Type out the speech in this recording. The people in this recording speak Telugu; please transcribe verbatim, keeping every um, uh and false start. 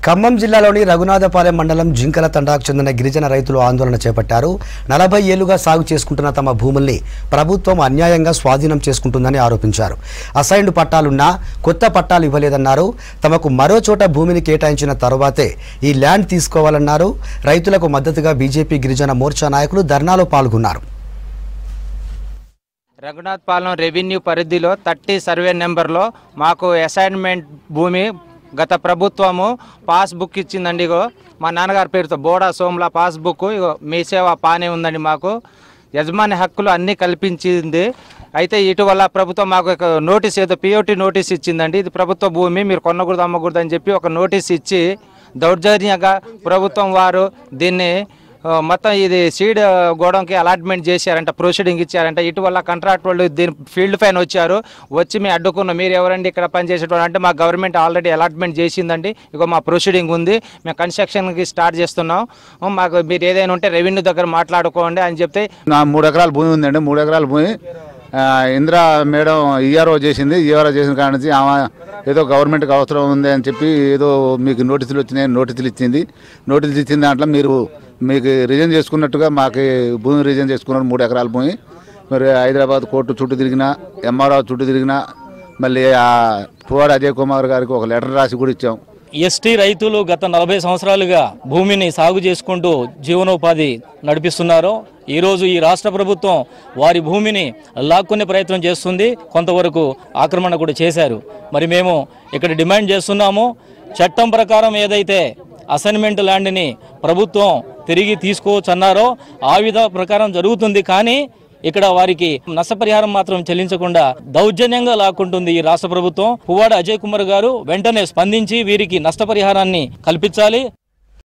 ఖమ్మం జిల్లాలోని రఘునాథపాలెం మండలం జింకల తండాకు చెందిన గిరిజన రైతులు ఆందోళన చేపట్టారు. నలభై ఏళ్లుగా సాగు చేసుకుంటున్న తమ భూముల్ని ప్రభుత్వం అన్యాయంగా స్వాధీనం చేసుకుంటుందని ఆరోపించారు. అసైన్డ్ పట్టాలున్నా కొత్త పట్టాలు ఇవ్వలేదన్నారు. తమకు మరో చోట భూమిని కేటాయించిన తరువాతే ఈ ల్యాండ్ తీసుకోవాలన్నారు. రైతులకు మద్దతుగా బీజేపీ గిరిజన మోర్చా నాయకులు ధర్నాలో పాల్గొన్నారు. రఘునాథపాలెం రెవెన్యూ పరిధిలో థర్టీ సర్వే నెంబర్లో మాకు అసైన్మెంట్ భూమి గత ప్రభుత్వము పాస్బుక్ ఇచ్చిందండి. ఇగో మా నాన్నగారి పేరుతో బోడా సోమ్లా పాస్బుక్, ఇగో మీ సేవ పానే ఉందండి. మాకు యజమాని హక్కులు అన్నీ కల్పించింది. అయితే ఇటీవల ప్రభుత్వం మాకు ఒక నోటీస్ ఏదో పిఓటీ నోటీస్ ఇచ్చిందండి. ఇది ప్రభుత్వ భూమి, మీరు కొనకూడదు అమ్మకూడదు అని చెప్పి ఒక నోటీస్ ఇచ్చి దౌర్జన్యంగా ప్రభుత్వం వారు దీన్ని మొత్తం ఇది సీడ్ గోడంకి అలాట్మెంట్ చేశారంట, ప్రొసీడింగ్ ఇచ్చారంట. ఇటీవల కాంట్రాక్ట్ వాళ్ళు దీని ఫీల్డ్ పైన వచ్చారు. వచ్చి మేము అడ్డుకున్నాం, మీరు ఎవరండి ఇక్కడ పనిచేసేటోళ్ళు అంటే, మా గవర్నమెంట్ ఆల్రెడీ అలాట్మెంట్ చేసిందండి, ఇక మా ప్రొసీడింగ్ ఉంది, మేము కన్స్ట్రక్షన్కి స్టార్ట్ చేస్తున్నాం, మాకు మీరు ఏదైనా ఉంటే రెవెన్యూ దగ్గర మాట్లాడుకోండి అని చెప్తే. నా మూడు ఎకరాల భూమి ఉందండి. మూడు ఎకరాల భూమి ఇందిరా మేడం ఈఆర్ఓ చేసింది. ఈఆర్ఓ చేసిన కాడ నుంచి ఆమె ఏదో గవర్నమెంట్కి అవసరం ఉంది అని చెప్పి ఏదో మీకు నోటీసులు వచ్చినాయి, నోటీసులు ఇచ్చింది. నోటీసులు ఇచ్చిన దాంట్లో మీరు మీకు రిజైన్ చేసుకున్నట్టుగా మాకు భూమి రిజైన్ చేసుకున్నారు. మూడు ఎకరాల భూమి మరి హైదరాబాద్ కోర్టు చుట్టూ తిరిగినా, ఎంఆర్ఓ చుట్టూ తిరిగినా, మళ్ళీ ఆ పువ్వాడ అజయ్ కుమార్ గారికి ఒక లెటర్ రాసి కూడా ఇచ్చాం. ఎస్టీ రైతులు గత నలభై సంవత్సరాలుగా భూమిని సాగు చేసుకుంటూ జీవనోపాధి నడిపిస్తున్నారు. ఈరోజు ఈ రాష్ట్ర ప్రభుత్వం వారి భూమిని లాక్కునే ప్రయత్నం చేస్తుంది, కొంతవరకు ఆక్రమణ కూడా చేశారు. మరి మేము ఇక్కడ డిమాండ్ చేస్తున్నాము, చట్టం ప్రకారం ఏదైతే అసైన్మెంట్ ల్యాండ్ని ప్రభుత్వం తిరిగి తీసుకోవచ్చు అన్నారో ఆ విధ ప్రకారం జరుగుతుంది. కానీ ఇక్కడ వారికి నష్టపరిహారం మాత్రం చెల్లించకుండా దౌర్జన్యంగా లాక్కుంటుంది ఈ రాష్ట్ర ప్రభుత్వం. పువ్వాడ అజయ్ కుమార్ గారు వెంటనే స్పందించి వీరికి నష్టపరిహారాన్ని కల్పించాలి.